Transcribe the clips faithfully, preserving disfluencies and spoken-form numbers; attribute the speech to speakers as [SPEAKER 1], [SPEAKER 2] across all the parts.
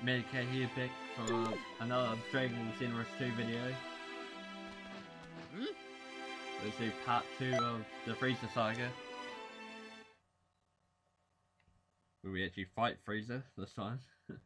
[SPEAKER 1] Medicare here back for another Dragonball Xenoverse two video.
[SPEAKER 2] Hmm?
[SPEAKER 1] Let's do part two of the Frieza saga. Where we actually fight Frieza this time.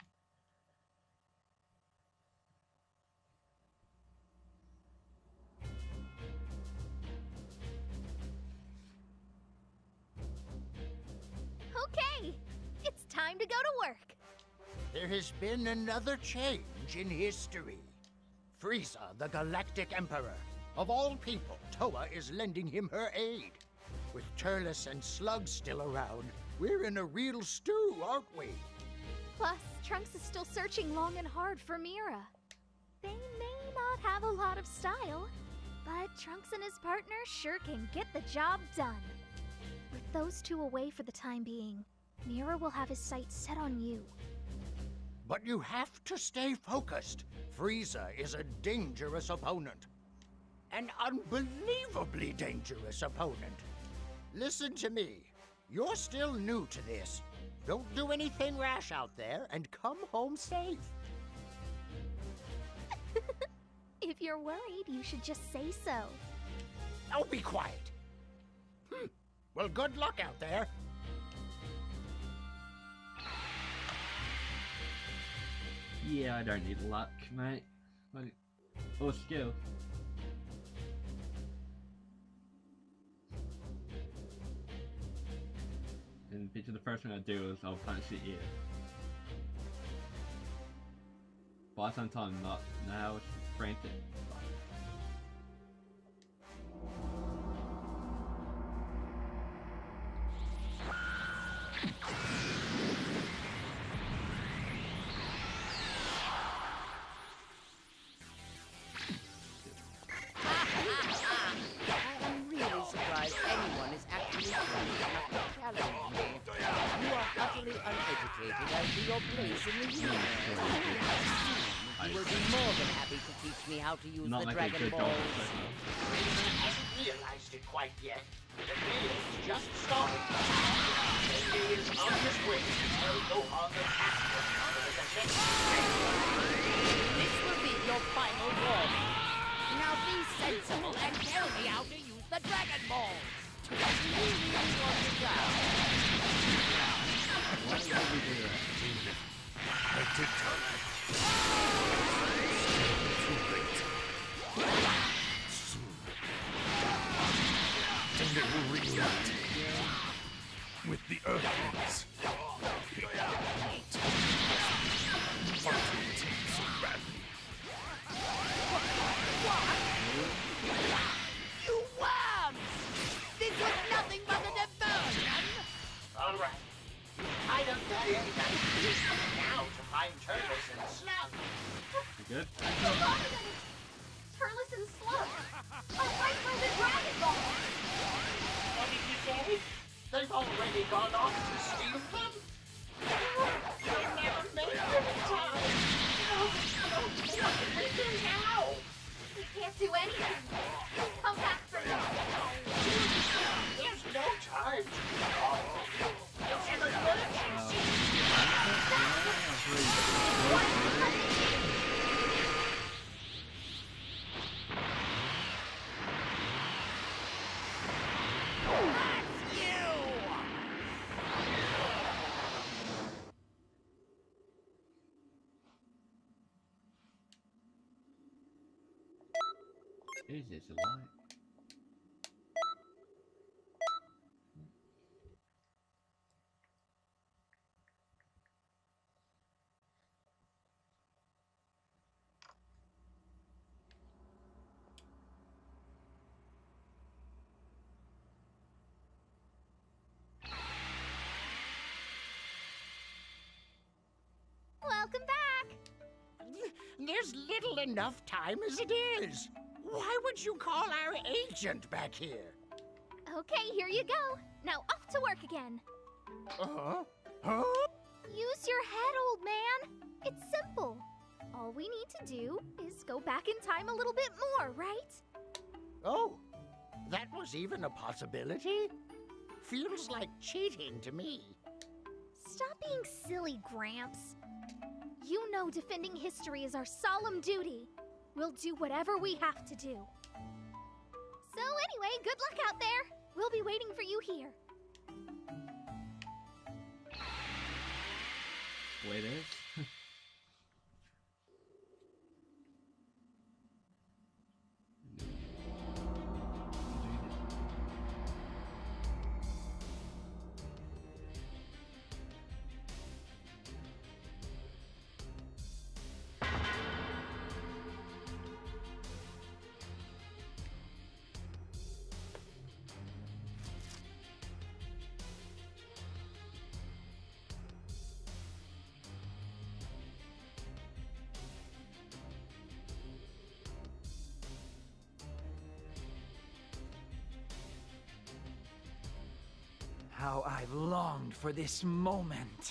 [SPEAKER 3] Okay, it's time to go to work.
[SPEAKER 2] There has been another change in history. Frieza, the Galactic Emperor. Of all people, Toa is lending him her aid. With Turles and Slug still around, we're in a real stew, aren't we?
[SPEAKER 3] Plus, Trunks is still searching long and hard for Mira. They may not have a lot of style, but Trunks and his partner sure can get the job done. With those two away for the time being, Mira will have his sights set on you.
[SPEAKER 2] But you have to stay focused. Frieza is a dangerous opponent. An unbelievably dangerous opponent. Listen to me. You're still new to this. Don't do anything rash out there and come home safe.
[SPEAKER 3] If you're worried, you should just say so.
[SPEAKER 2] Oh, be quiet. Hmm. Well, good luck out there.
[SPEAKER 1] Yeah, I don't need luck, mate. Like, or skill. And picture the first thing I do is I'll punch the ear. Buy some time, not now. It's frantic.
[SPEAKER 4] I'm really surprised anyone is actually foolish enough to challenge me. You are utterly uneducated as to your place in the universe. You will be more than happy to teach me how to use
[SPEAKER 1] Not
[SPEAKER 4] the
[SPEAKER 1] like
[SPEAKER 4] Dragon
[SPEAKER 1] a good
[SPEAKER 4] Balls.
[SPEAKER 2] Frieza hasn't realized it quite yet. The video's just started. He is on his way to tell Gohan the password for the next
[SPEAKER 4] This will be your final warning. Now be sensible and tell me how to use the Dragon Balls. Do you really want to go?
[SPEAKER 1] Why did we do that?
[SPEAKER 2] I did tell you. Too late. Soon. And it will reunite with the Earthlings. Wanting to so badly.
[SPEAKER 4] You worms! This was nothing but a diversion!
[SPEAKER 2] All right. I don't know now to find Turles and Slug.
[SPEAKER 1] You good?
[SPEAKER 3] Hold on a minute! Turles and Slug! I'll fight for the Dragon Ball!
[SPEAKER 2] What did you say? They've already gone off to steal them? They'll never make them in time. No, no, what can we do now?
[SPEAKER 3] We can't do anything! Come back for now!
[SPEAKER 2] There's no time to call. It's an emergency.
[SPEAKER 1] Is this a light?
[SPEAKER 3] Welcome back!
[SPEAKER 2] There's little enough time as it is. Why would you call our agent back here?
[SPEAKER 3] Okay, here you go. Now off to work again.
[SPEAKER 2] Uh-huh. Huh?
[SPEAKER 3] Use your head, old man. It's simple. All we need to do is go back in time a little bit more, right?
[SPEAKER 2] Oh, that was even a possibility? Feels like cheating to me.
[SPEAKER 3] Stop being silly, Gramps. You know defending history is our solemn duty. We'll do whatever we have to do. So anyway, good luck out there. We'll be waiting for you here.
[SPEAKER 1] Wait, it is?
[SPEAKER 5] How I've longed for this moment.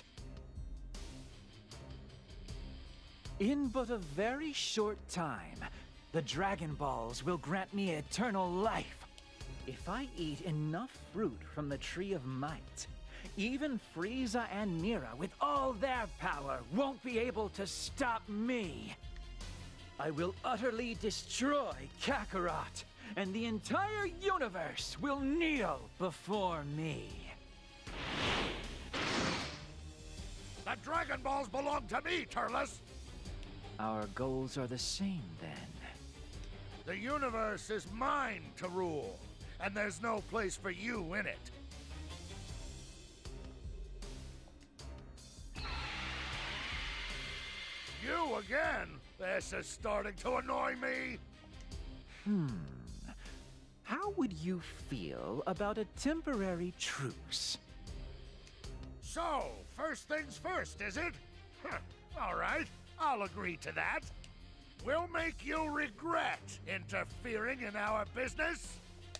[SPEAKER 5] In but a very short time, the Dragon Balls will grant me eternal life. If I eat enough fruit from the Tree of Might, even Frieza and Mira, with all their power, won't be able to stop me. I will utterly destroy Kakarot, and the entire universe will kneel before me.
[SPEAKER 2] The Dragon Balls belong to me, Turles!
[SPEAKER 5] Our goals are the same, then.
[SPEAKER 2] The universe is mine to rule, and there's no place for you in it. You again? This is starting to annoy me.
[SPEAKER 5] Hmm. How would you feel about a temporary truce?
[SPEAKER 2] So, first things first, is it? Huh. All right, I'll agree to that. We'll make you regret interfering in our business.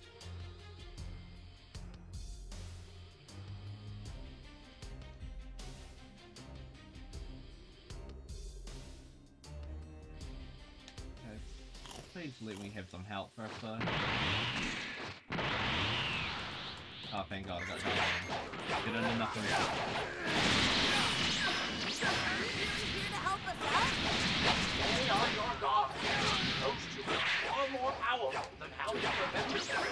[SPEAKER 1] Please let me have some help first, though. Oh, thank God, I got that. Did I know nothing?
[SPEAKER 3] Here to help us out?
[SPEAKER 6] They are your gods. Those two are far more powerful than how you remember them.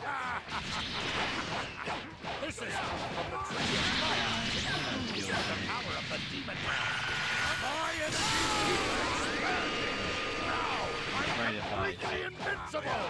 [SPEAKER 2] This is from the Tree of Might. Use the power of the demon. My energy keeps expanding. Now, I'm completely invincible.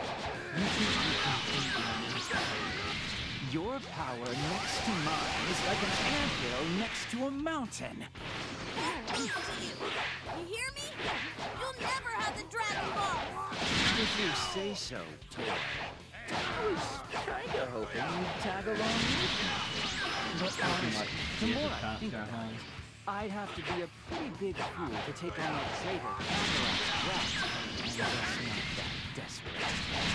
[SPEAKER 5] Your power next to mine is like an anthill next to a mountain.
[SPEAKER 3] You hear me? You'll never have the Dragon Balls!
[SPEAKER 5] If you say so, Toy. I was kinda hoping you'd tag along with me. But honestly, the more I think about it, I'd have to be a pretty big fool to take on that traitor Kakarot's brat. And that's not that desperate.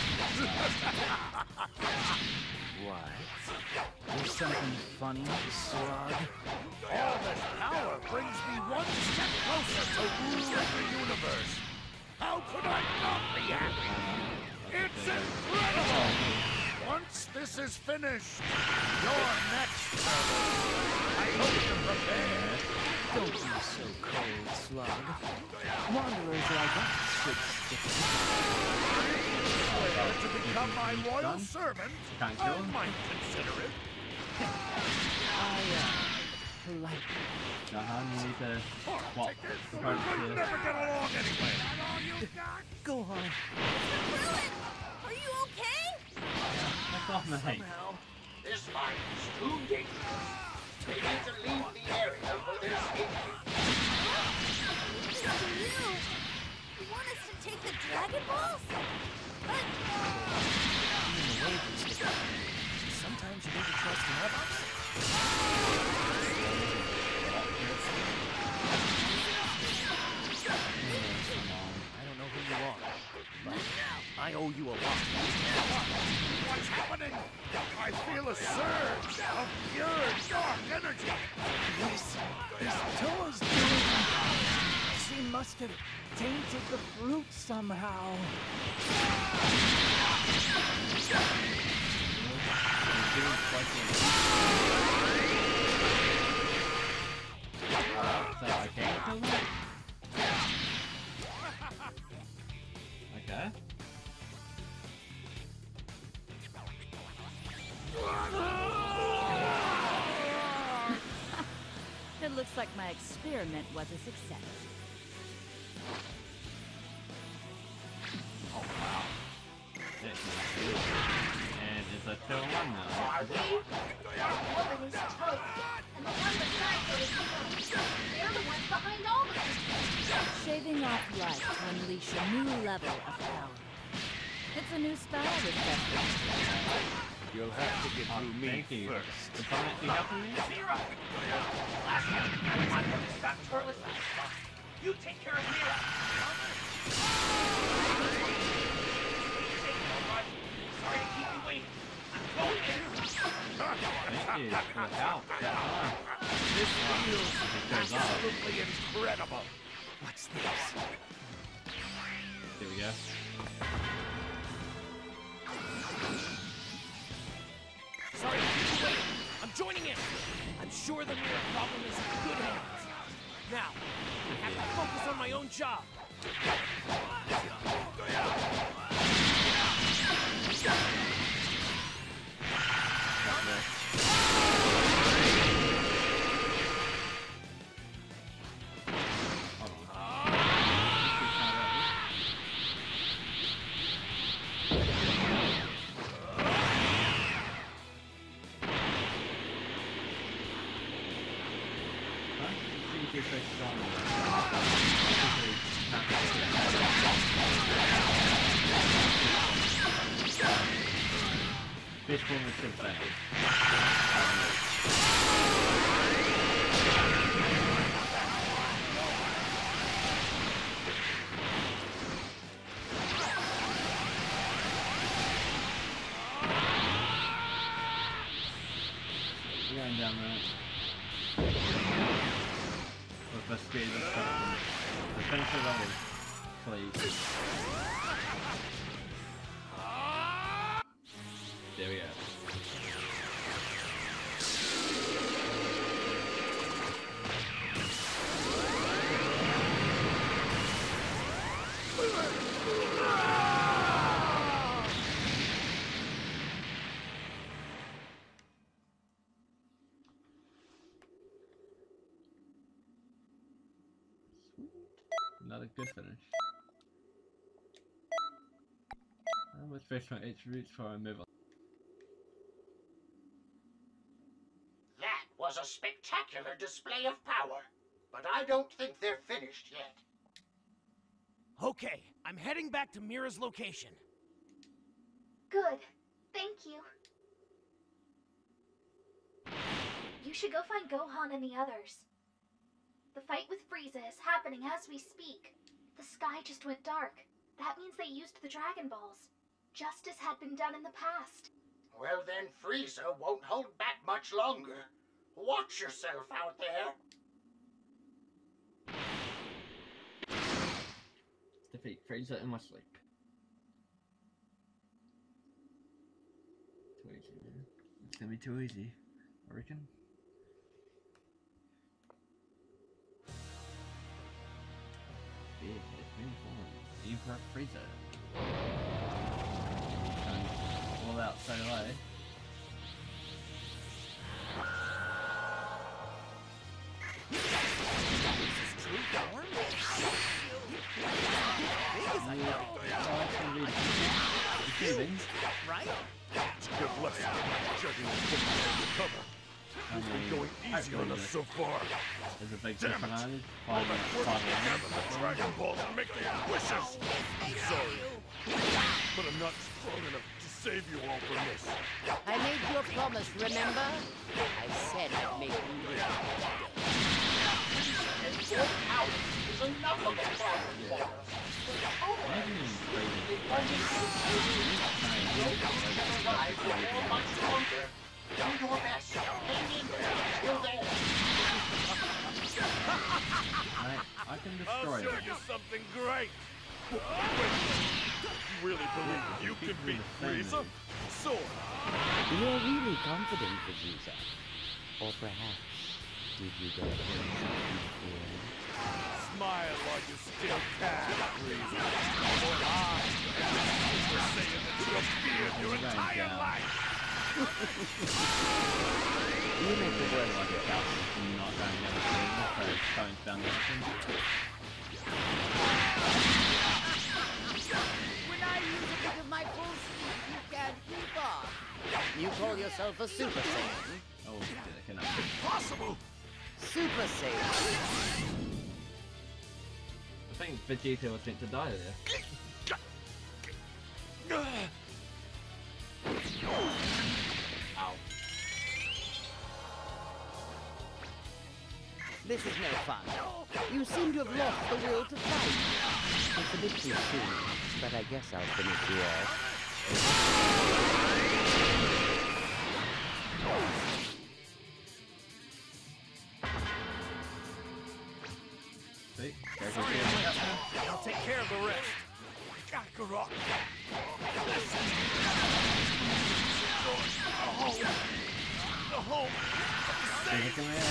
[SPEAKER 5] What? There's something funny, Slug?
[SPEAKER 2] All this power brings me one step closer to ruling the universe. How could I not be happy? It's incredible! Once this is finished, you're next, Turtle. I hope you're prepared.
[SPEAKER 5] Don't be so cold, Slug. Wanderers like us should stick together.
[SPEAKER 2] Swear to become my loyal
[SPEAKER 1] Done?
[SPEAKER 2] servant,
[SPEAKER 1] Can't kill
[SPEAKER 2] I
[SPEAKER 1] him?
[SPEAKER 2] might consider it.
[SPEAKER 5] I, uh, politely.
[SPEAKER 1] Uh-huh, you need to
[SPEAKER 2] Or
[SPEAKER 1] swap
[SPEAKER 2] take this.
[SPEAKER 1] the parts
[SPEAKER 2] We'll
[SPEAKER 1] here.
[SPEAKER 2] never get along anyway. All you got?
[SPEAKER 5] Go on.
[SPEAKER 3] Ruin! Are you okay?
[SPEAKER 1] Back off, mate.
[SPEAKER 5] Somehow.
[SPEAKER 6] This mine is too dangerous. They need to leave the area for their safety.
[SPEAKER 3] Listen to you! You want us to take the Dragon Balls? But...
[SPEAKER 5] Even the way these get sometimes you need to trust in others. I don't know who you are, but I owe you a lot.
[SPEAKER 2] What's happening? I feel a surge of pure dark energy.
[SPEAKER 5] This, this Toa's doing... She must have tainted the fruit somehow.
[SPEAKER 1] So I can't kill him? Okay.
[SPEAKER 7] It looks like my experiment was a success.
[SPEAKER 1] Oh wow. That's nice. And it's a two one now.
[SPEAKER 3] Woman is toast, and the one beside her is evil. They're the ones behind all of this.
[SPEAKER 7] Shaving off life to unleash a new level of power. It's a new spell this festival.
[SPEAKER 8] You'll have to get
[SPEAKER 1] Oh,
[SPEAKER 8] through me
[SPEAKER 1] thank you.
[SPEAKER 8] first.
[SPEAKER 1] Is someone actually helping me?
[SPEAKER 6] Mira! Last time, I want to stop turtles. You take care of Mira. Sorry to keep you waiting. I'm going in.
[SPEAKER 1] Thank you for the help. That's fine.
[SPEAKER 8] This feels
[SPEAKER 1] It goes off.
[SPEAKER 8] absolutely incredible. What's this?
[SPEAKER 1] There we go.
[SPEAKER 8] Sorry to keep you waiting. I'm joining in. I'm sure the mirror problem is in good hands. Now, I have to focus on my own job.
[SPEAKER 1] This one was so bad. We're going down there. With the speed of something. The finish it over, please. There we go. Another good finish. And let's finish my H roots for a move on.
[SPEAKER 2] That was a spectacular display of power, but I don't think they're finished yet.
[SPEAKER 8] Okay, I'm heading back to Mira's location.
[SPEAKER 3] Good. Thank you. You should go find Gohan and the others. The fight with Frieza is happening as we speak. The sky just went dark. That means they used the Dragon Balls, just as had been done in the past.
[SPEAKER 2] Well then, Frieza won't hold back much longer. Watch yourself out there.
[SPEAKER 1] Let's defeat Frieza in my sleep. Too easy, man. It's gonna be too easy, I reckon. Big has been formed. Emperor Frieza. Going all out straight away.
[SPEAKER 8] Right? Good luck, judging from the cover. You've been going easy on us so far.
[SPEAKER 1] There's a big
[SPEAKER 8] Damn it!
[SPEAKER 1] disadvantage.
[SPEAKER 8] All that work together, the Dragon Balls make their wishes. I'm sorry, but I'm not strong enough to save you all from this.
[SPEAKER 4] I made you a promise, remember? I said I'd make you live.
[SPEAKER 2] And your power is enough of a problem for us. Do your best. Hang in there until then.
[SPEAKER 1] I, I can
[SPEAKER 8] I'll
[SPEAKER 1] destroy
[SPEAKER 8] show
[SPEAKER 1] it.
[SPEAKER 8] you something great. Wait, you really believe you can beat Frieza? So,
[SPEAKER 4] You're really confident, Vegeta. Or perhaps, did you get something good?
[SPEAKER 8] smile while you still can, Frieza.
[SPEAKER 6] entire
[SPEAKER 1] down.
[SPEAKER 6] life!
[SPEAKER 4] You make the worst
[SPEAKER 1] Like
[SPEAKER 4] of
[SPEAKER 1] a
[SPEAKER 4] it.
[SPEAKER 1] house is not going down the stairs, so it's going foundation.
[SPEAKER 4] When I use a bit of my full speed, you can't keep up. You call yourself a Super Saiyan?
[SPEAKER 1] Oh, I cannot.
[SPEAKER 6] Impossible!
[SPEAKER 4] Super Saiyan.
[SPEAKER 1] I think Vegeta was meant to die there. Ow.
[SPEAKER 4] This is no fun. You seem to have lost the will to fight. It's a bit too soon, but I guess I'll finish you off.
[SPEAKER 1] See? There's a kid.
[SPEAKER 8] I'll take care of the rest. Kakarot. The home.
[SPEAKER 1] Hey, come here.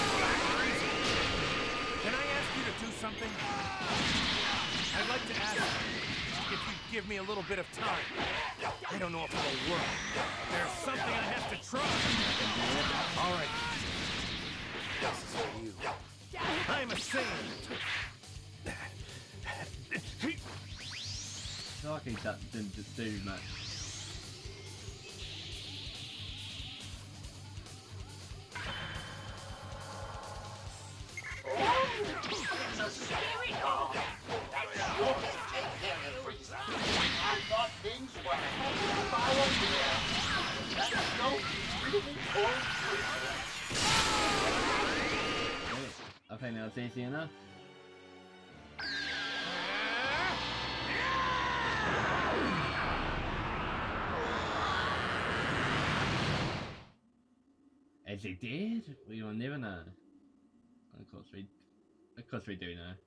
[SPEAKER 8] Can I ask you to do something? I'd like to ask if you give me a little bit of time. I don't know if it'll work. There's something I have to try. All right. This is for you. I'm a Saiyan.
[SPEAKER 1] Talking that didn't just do much.
[SPEAKER 6] It's a scary doll! That sure can take care of Frieza! I thought things were hanging fire here! That's no really old Frieza!
[SPEAKER 1] I think that's easy enough. Is he dead? We will never know. Of course we, of course we do know.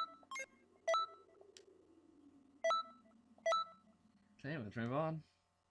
[SPEAKER 1] Okay, let's move on.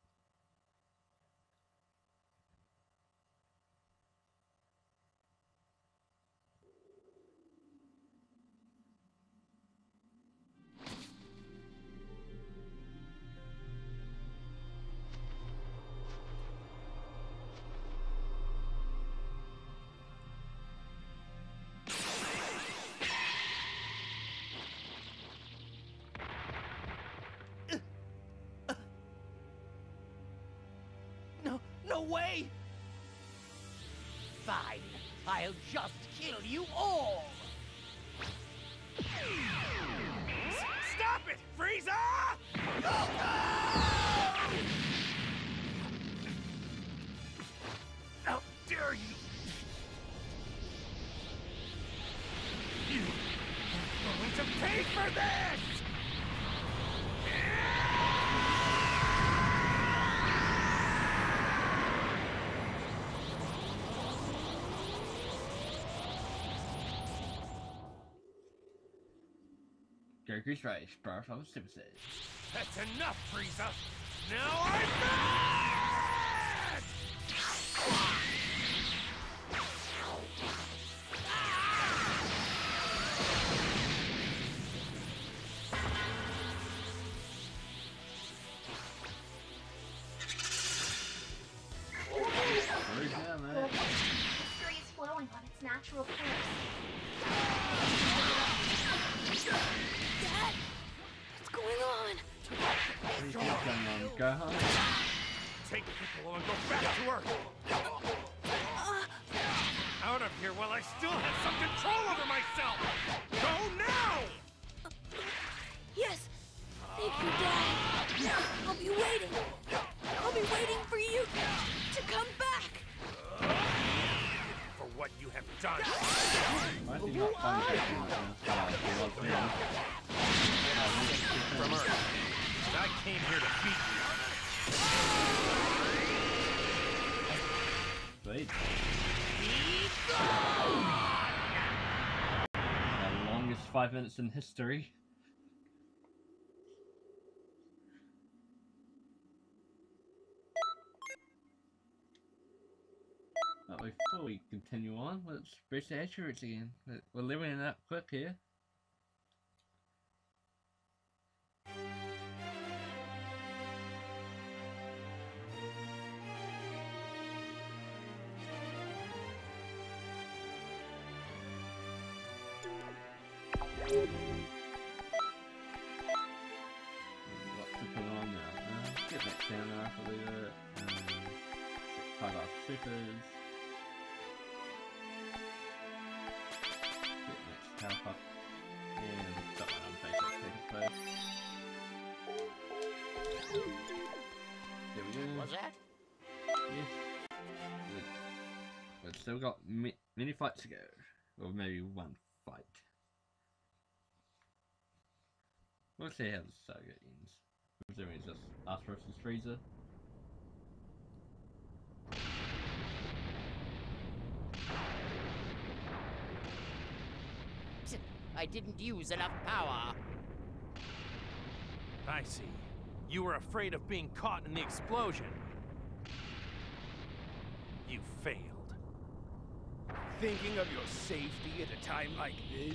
[SPEAKER 8] No, no way!
[SPEAKER 4] Fine. I'll just kill you all.
[SPEAKER 8] Stop it, Frieza! How dare you! You are going to pay for this!
[SPEAKER 1] Goku's right, birth of Super Saiyan.
[SPEAKER 8] That's enough, Frieza! Now I'm mad!
[SPEAKER 1] Where's that, man?
[SPEAKER 3] History is flowing on its natural course. Dad! What's going on?
[SPEAKER 1] What's going on? Go home.
[SPEAKER 8] Take Piccolo and go back to Earth! Out of here while I still have some control over myself! Go now!
[SPEAKER 3] Yes! Thank you, Dad. I'll be waiting. I'll be waiting for you to come back.
[SPEAKER 8] For what you have done!
[SPEAKER 1] Why is he not fun taking like this? Uh, he loves me.
[SPEAKER 8] From Earth. And I came here to beat you.
[SPEAKER 1] Sweet. The longest five minutes in history. But before we continue on, let's boost the accuracy again. We're leveling it up quick here. What to put on now? Uh, get that down after leave it. Um, five off supers. Get next health up. And got one on basic paper first. There we go.
[SPEAKER 2] Was that?
[SPEAKER 1] Yes. Good. We've still got mi many fights to go. Or maybe one fight. We'll see how the saga ends. Presuming it's just us versus Frieza.
[SPEAKER 4] I didn't use enough power.
[SPEAKER 8] I see. You were afraid of being caught in the explosion. You failed.
[SPEAKER 9] Thinking of your safety at a time like this?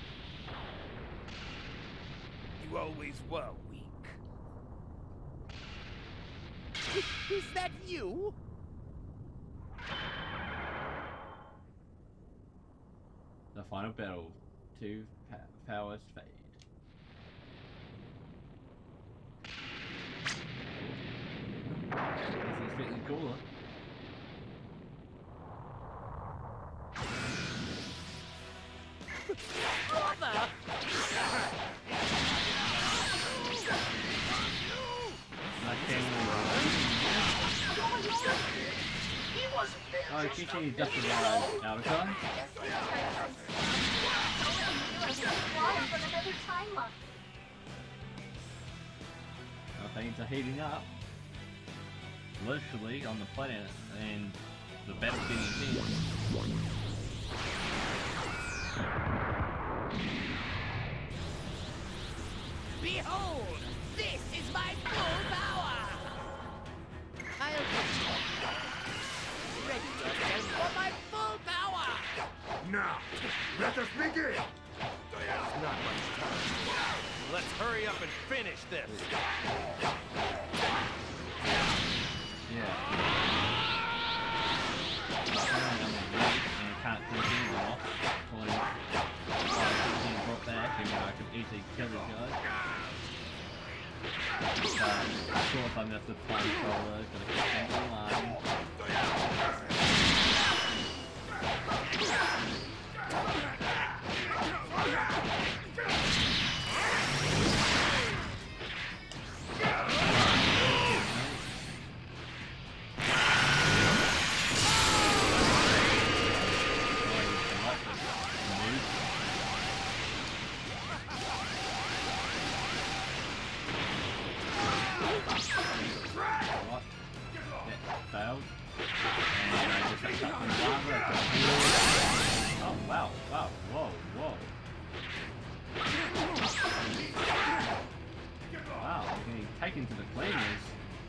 [SPEAKER 9] You always were weak.
[SPEAKER 4] Is that you?
[SPEAKER 1] The final battle. Two pa powers fade. Wasn't expecting cooler.
[SPEAKER 4] Brother!
[SPEAKER 1] Oh, teaching you just about Avatar. Now things are heating up. Literally on the planet, and the battle's getting intense.
[SPEAKER 4] Behold! This is my full power! I'll be ready yourself for my full power!
[SPEAKER 6] Now, let us begin!
[SPEAKER 8] Not much time. Let's hurry up and finish this.
[SPEAKER 1] Yeah. And can't do it anymore. Pulling brought back, and I could easily kill this guy. Uh, of course, I'm just a time controller, gotta keep things in line. Failed. And I just got stuck in lava. Oh wow, wow, whoa, whoa. Wow, I'm getting taken to the flames.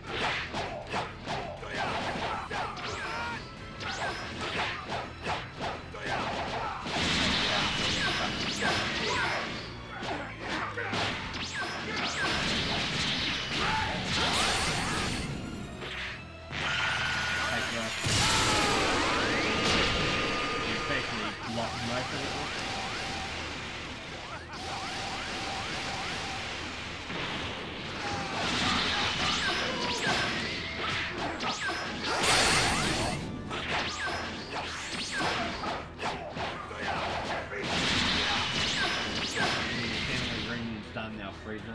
[SPEAKER 1] Lock my face. Done now, Frieza.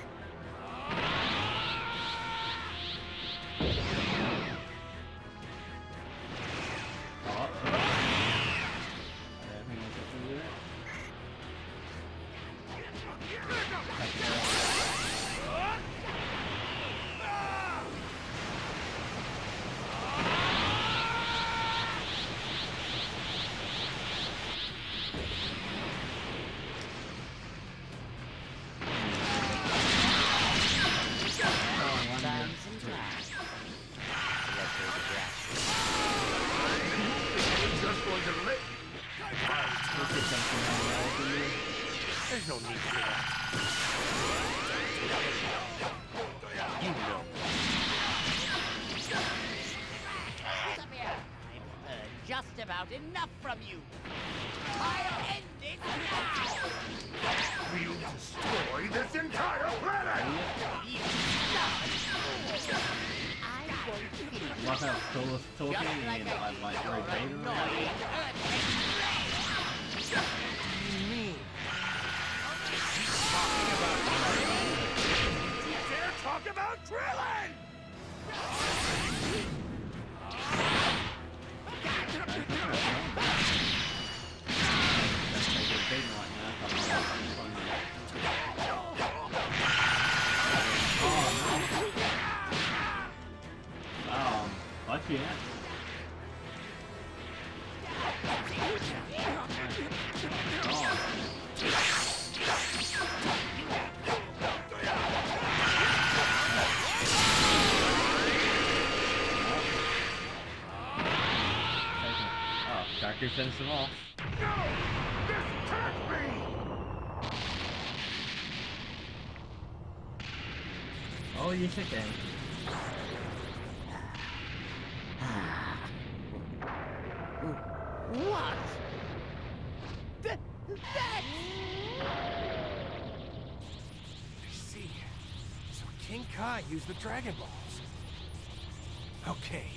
[SPEAKER 8] There's no need for that. You know.
[SPEAKER 4] Come here. I've heard just about enough from you. I'll end it now!
[SPEAKER 1] Coolest talking
[SPEAKER 4] Just
[SPEAKER 1] and
[SPEAKER 4] like I
[SPEAKER 1] I'd like
[SPEAKER 4] think
[SPEAKER 1] to
[SPEAKER 4] you're
[SPEAKER 1] repeat it.
[SPEAKER 4] annoying earthquake.
[SPEAKER 8] You mean? Talking about Krillin? You dare talk about Krillin?
[SPEAKER 1] Um, watch it. Shaku sends them off.
[SPEAKER 6] No! This can't be!
[SPEAKER 1] Oh, yes it can.
[SPEAKER 4] What? Th that?
[SPEAKER 8] I see. So King Kai used the Dragon Balls. Okay.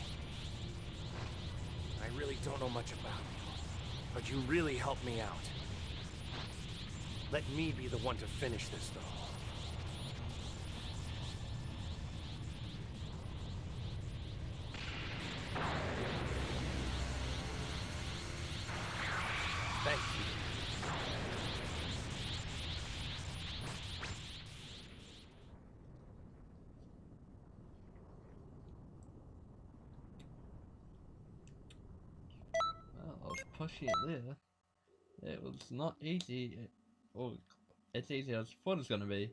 [SPEAKER 8] I really don't know much about you, but you really helped me out. Let me be the one to finish this, though. Thank you.
[SPEAKER 1] Well, I was pushing it there. It was not easy. It, well, it's easy as I thought it was going to be.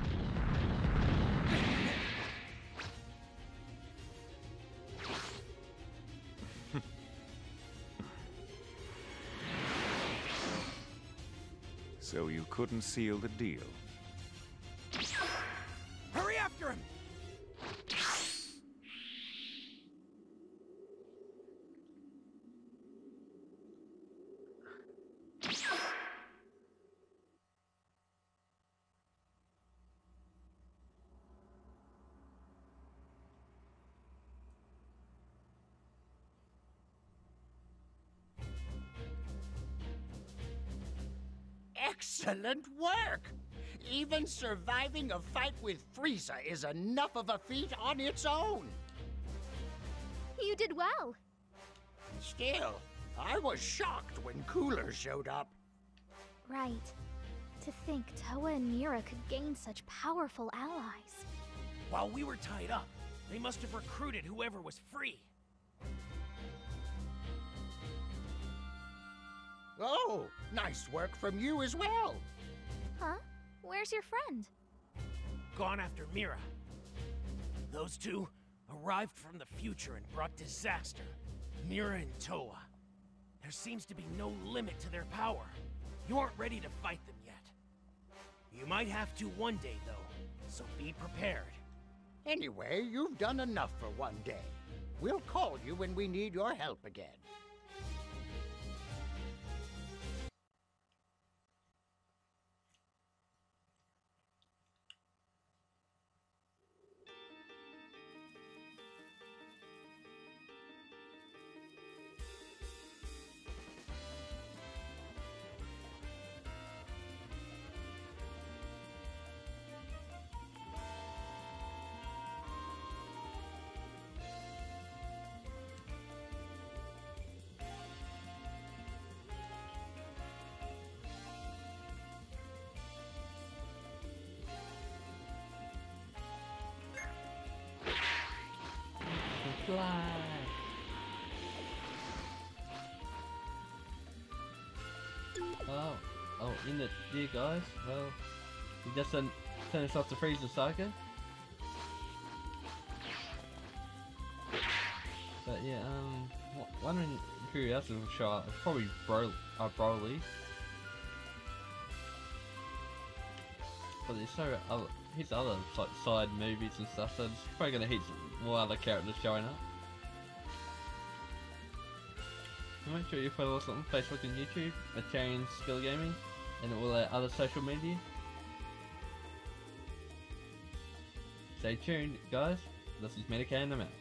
[SPEAKER 10] So you couldn't seal the deal?
[SPEAKER 8] Hurry after him!
[SPEAKER 2] Excellent work! Even surviving a fight with Frieza is enough of a feat on its own.
[SPEAKER 3] You did well.
[SPEAKER 2] Still, I was shocked when Cooler showed up.
[SPEAKER 3] Right. To think Toa and Mira could gain such powerful allies.
[SPEAKER 8] While we were tied up, they must have recruited whoever was free.
[SPEAKER 2] Oh, nice work from you as well.
[SPEAKER 3] Huh? Where's your friend?
[SPEAKER 8] Gone after Mira. Those two arrived from the future and brought disaster. Mira and Toa. There seems to be no limit to their power. You aren't ready to fight them yet. You might have to one day, though, so be prepared.
[SPEAKER 2] Anyway, you've done enough for one day. We'll call you when we need your help again.
[SPEAKER 1] Fly. Oh, oh, in it, dear guys. Well, we just done finished off the Frieza saga. But yeah, um, wondering who else will show up. Probably Bro, uh, Broly. But there's so other, his other like side movies and stuff, so it's probably gonna hit some more other characters showing up. And make sure you follow us on Facebook and YouTube, Italian Skill Gaming, and all our other social media. Stay tuned, guys. This is Medica and I'm out.